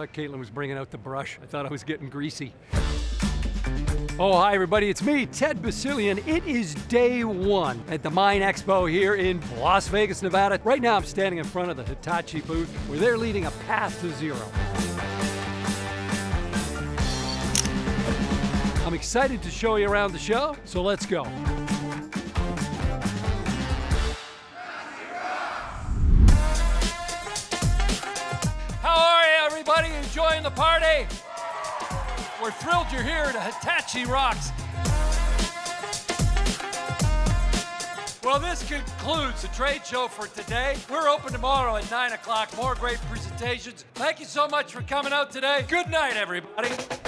thought Caitlin was bringing out the brush. I thought I was getting greasy. Oh, hi everybody, it's me, Ted Basilian. It is day one at the Mine Expo here in Las Vegas, Nevada. Right now I'm standing in front of the Hitachi booth where they're leading a path to zero. I'm excited to show you around the show, so let's go. How are you, everybody? Enjoying the party? We're thrilled you're here at Hitachi Rocks. Well, this concludes the trade show for today. We're open tomorrow at 9 o'clock. More great presentations. Thank you so much for coming out today. Good night, everybody.